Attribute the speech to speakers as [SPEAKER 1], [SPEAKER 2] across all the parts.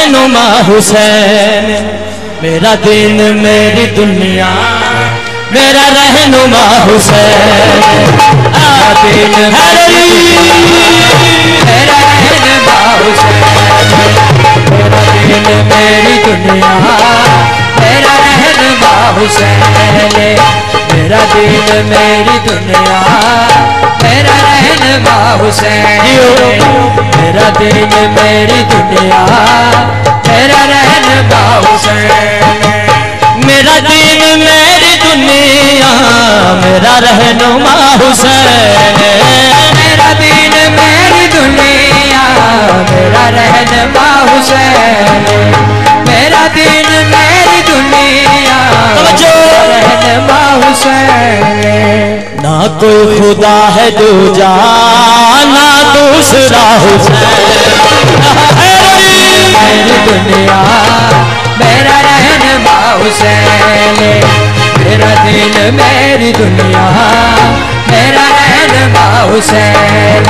[SPEAKER 1] रहनुमा हुसैन, मेरा दिन मेरी दुनिया मेरा रहनुमा हुसैन, मेरा दिन मेरा रहनुमा हुसैन, मेरा दिन मेरी दुनिया मेरा रहनुमा हुसैन, मेरा दिन मेरी दुनिया मेरा रहनुमा हुसैन, मेरा दिन मेरी दुनिया मेरा रहनुमा हुसैन, मेरा दिन मेरी दुनिया मेरा रहनुमा हुसैन, मेरा दिन मेरी दुनिया मेरा रहनुमा हुसैन, मेरा दिन मेरी दुनिया रहनुमा हुसैन। ना कोई खुदा है दूजा ना दूसरा हुसैन, मेरी दुनिया मेरा रहनुमा हुसैन, मेरा दिन मेरी दुनिया मेरा रहनुमा हुसैन।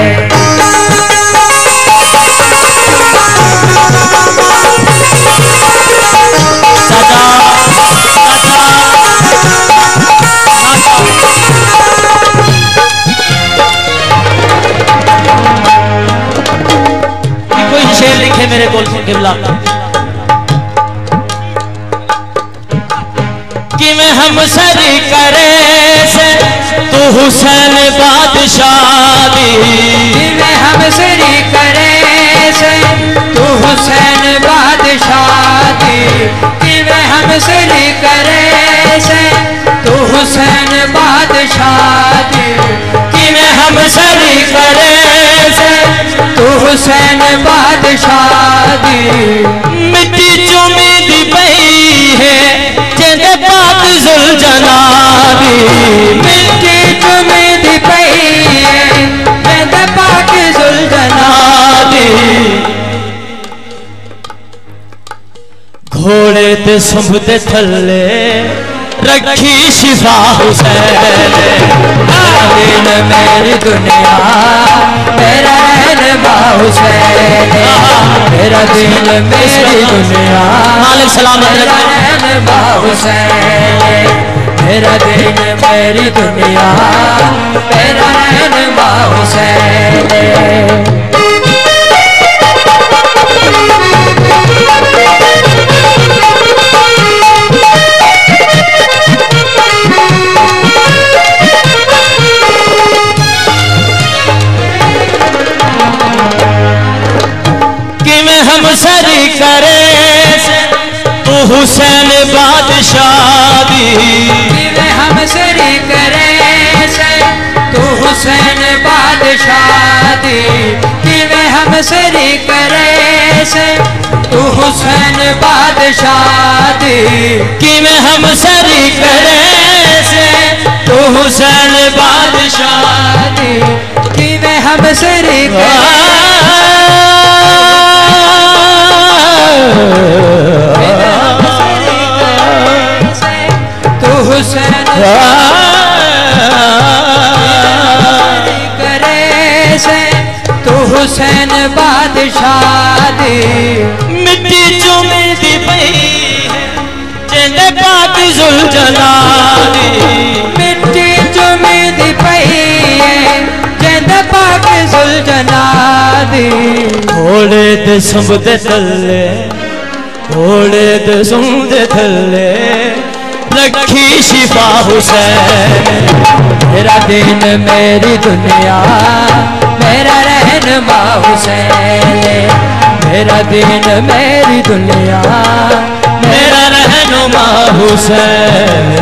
[SPEAKER 1] कोई शेर लिखे मेरे को किबला कि मैं हम सरी करे से तू हुसैन बादशाही, मैं हम सरी करे से तू हुसैन बादशाही, कि मैं हम सरी करे से तू हुसैन बादशाही, कि मैं हम सरी करे से तू हुसैन बादशाही। मिट्टी चुमी दी पई है जेदे पाक जुल जनाबी, मिट्टी चुमी दी पई है जेदे पाक जुल जनाबी। घोड़े ते सुंभ दे थल्ले रखी शिफा हुसैन, दिन मेरी दुनिया मेरा रहनुमा हुसैन, मेरा दिन मेरी दुनिया मेरा रहनुमा हुसैन, मेरा दिन मेरी दुनिया मेरा रहनुमा हुसैन। हम सरी करे तू हुसैन बादशाही, हम सरी करे तू हुसैन बादशाही, हम सरी करे तू हुसैन बादशाही, हम सरी करे तू हुसैन बादशाही, हम सरी करे तू हुसैन करे से तू हुसैन बादशाही। मिट्टी चुमी दी पई जेंदे पाक जुल जलाली, मिट्टी चुमी दी पई जेंदे पाक जुल जलाली। घोड़े ते सुंभ दे थल्ले घोड़े ते सुंभ दे थल्ले रखी शिफा हुसैन, मेरा दिन मेरी दुनिया मेरा रहनुमा हुसैन, मेरा दिन मेरी दुनिया मेरा रहनुमा हुसैन,